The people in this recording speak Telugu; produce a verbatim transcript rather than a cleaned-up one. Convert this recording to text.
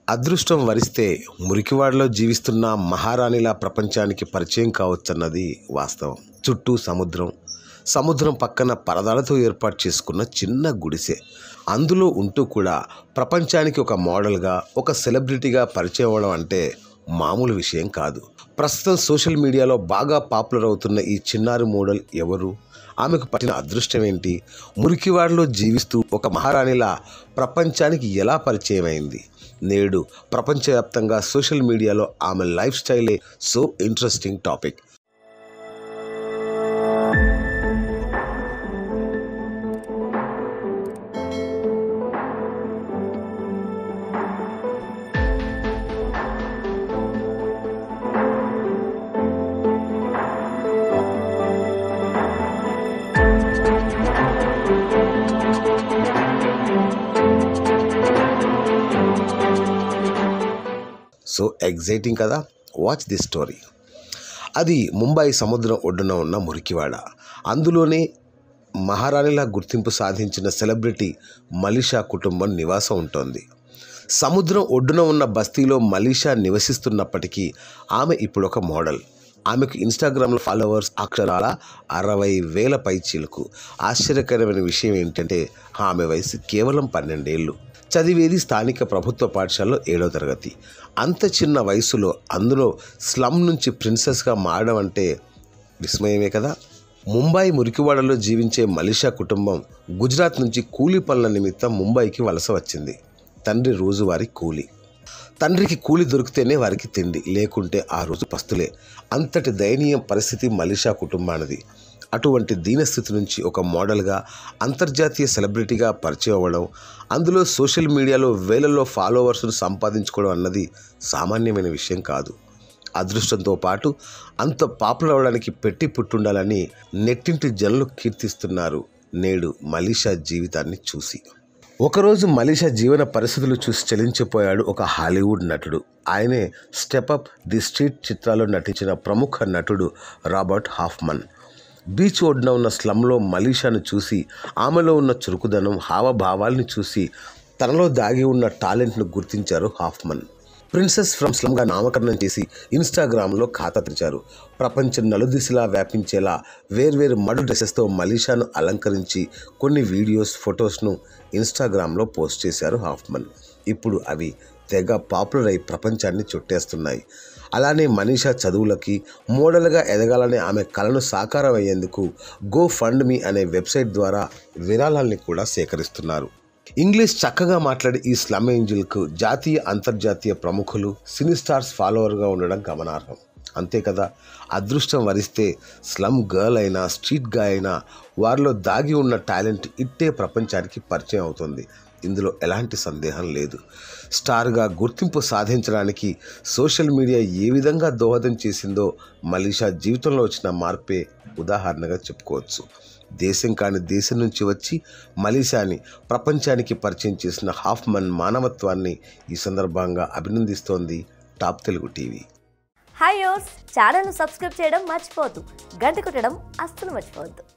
అదృష్టం వరిస్తే మురికివాడలో జీవిస్తున్న మహారాణిలా ప్రపంచానికి పరిచయం కావచ్చన్నది వాస్తవం. చుట్టూ సముద్రం, సముద్రం పక్కన పరదాలతో ఏర్పాటు చేసుకున్న చిన్న గుడిసె. అందులో ఉంటూ కూడా ప్రపంచానికి ఒక మోడల్గా, ఒక సెలబ్రిటీగా పరిచయం అవ్వడం అంటే మామూలు విషయం కాదు. ప్రస్తుతం సోషల్ మీడియాలో బాగా పాపులర్ అవుతున్న ఈ చిన్నారి మోడల్ ఎవరు? ఆమెకు పట్టిన అదృష్టం ఏంటి? మురికివాడలో జీవిస్తూ ఒక మహారాణిలా ప్రపంచానికి ఎలా పరిచయం అయింది? నేడు ప్రపంచవ్యాప్తంగా సోషల్ మీడియాలో ఆమె లైఫ్ స్టైలే so interesting topic. So exciting కదా? Watch this story. అది ముంబై సముద్రం ఒడ్డున ఉన్న మురికివాడ. అందులోనే మహారాణిలా గుర్తింపు సాధించిన సెలబ్రిటీ మలీషా కుటుంబం నివాసం ఉంటుంది. సముద్రం ఒడ్డున ఉన్న బస్తీలో మలీషా నివసిస్తున్నప్పటికీ ఆమె ఇప్పుడు ఒక మోడల్. ఆమెకు ఇన్స్టాగ్రామ్లో ఫాలోవర్స్ అక్షరాల అరవై వేల పైచీలకు. ఆశ్చర్యకరమైన విషయం ఏంటంటే ఆమె వయసు కేవలం పన్నెండేళ్ళు. చదివేది స్థానిక ప్రభుత్వ పాఠశాలలో ఏడో తరగతి. అంత చిన్న వయసులో, అందులో స్లమ్ నుంచి ప్రిన్సెస్గా మారడం అంటే విస్మయమే కదా. ముంబై మురికివాడలో జీవించే మలీషా కుటుంబం గుజరాత్ నుంచి కూలీ పనుల నిమిత్తం ముంబైకి వలస వచ్చింది. తండ్రి రోజువారీ కూలీ. తండ్రికి కూలి దొరికితేనే వారికి తిండి, లేకుంటే ఆ రోజు పస్తులే. అంతటి దయనీయ పరిస్థితి మలీషా కుటుంబానిది. అటువంటి దీనస్థితి నుంచి ఒక మోడల్గా, అంతర్జాతీయ సెలబ్రిటీగా పరిచయం అవ్వడం, అందులో సోషల్ మీడియాలో వేలల్లో ఫాలోవర్స్ను సంపాదించుకోవడం అన్నది సామాన్యమైన విషయం కాదు. అదృష్టంతో పాటు అంత పాపులర్ అవ్వడానికి పెట్టి పుట్టుండాలని నెట్టింటి జనులు కీర్తిస్తున్నారు నేడు మలీషా జీవితాన్ని చూసి. ఒకరోజు మలీషా జీవన పరిస్థితులు చూసి చలించిపోయాడు ఒక హాలీవుడ్ నటుడు. ఆయనే స్టెప్ అప్, ది స్ట్రీట్ చిత్రాల్లో నటించిన ప్రముఖ నటుడు రాబర్ట్ హాఫ్మన్. బీచ్ ఒడ్డున ఉన్న స్లమ్లో మలీషాను చూసి, ఆమెలో ఉన్న చురుకుదనం, హావభావాల్ని చూసి తనలో దాగి ఉన్న టాలెంట్ను గుర్తించారు హాఫ్మన్. ప్రిన్సెస్ ఫ్రమ్ స్లమ్గా నామకరణం చేసి ఇన్స్టాగ్రామ్లో ఖాతా తెరిచారు. ప్రపంచం నలుదిశలా వ్యాపించేలా వేర్వేరు మడు డ్రెస్సెస్తో మలీషాను అలంకరించి కొన్ని వీడియోస్, ఫొటోస్ను ఇన్స్టాగ్రామ్లో పోస్ట్ చేశారు హాఫ్మన్. ఇప్పుడు అవి తెగ పాపులర్ అయి ప్రపంచాన్ని చుట్టేస్తున్నాయి. అలానే మనీషా చదువులకి, మోడల్గా ఎదగాలనే ఆమె కలను సాకారం అయ్యేందుకు గో ఫండ్ మీ అనే వెబ్సైట్ ద్వారా విరాళాల్ని కూడా సేకరిస్తున్నారు. ఇంగ్లీష్ చక్కగా మాట్లాడే ఈ స్లమ్ ఏంజిల్కు జాతీయ, అంతర్జాతీయ ప్రముఖులు, సినీ స్టార్స్ ఫాలోవర్గా ఉండడం గమనార్హం. అంతే కదా, అదృష్టం వరిస్తే స్లమ్ గర్ల్ అయినా, స్ట్రీట్ గాయ్ అయినా వారిలో దాగి ఉన్న టాలెంట్ ఇట్టే ప్రపంచానికి పరిచయం అవుతుంది. ఇందులో ఎలాంటి సందేహం లేదు. స్టార్గా గుర్తింపు సాధించడానికి సోషల్ మీడియా ఏ విధంగా దోహదం చేసిందో మలీషా జీవితంలో వచ్చిన మార్పే ఉదాహరణగా చెప్పుకోవచ్చు. దేశం కాని దేశం నుంచి వచ్చి మలీషాని ప్రపంచానికి పరిచయం చేసిన హాఫ్మన్ మానవత్వాన్ని ఈ సందర్భంగా అభినందిస్తోంది టాప్ తెలుగు టీవీ. హాయ్ యోస్, ఛానల్ను సబ్స్క్రైబ్ చేయడం మర్చిపోవద్దు. గంట కొట్టడం అస్సలు మర్చిపోవద్దు.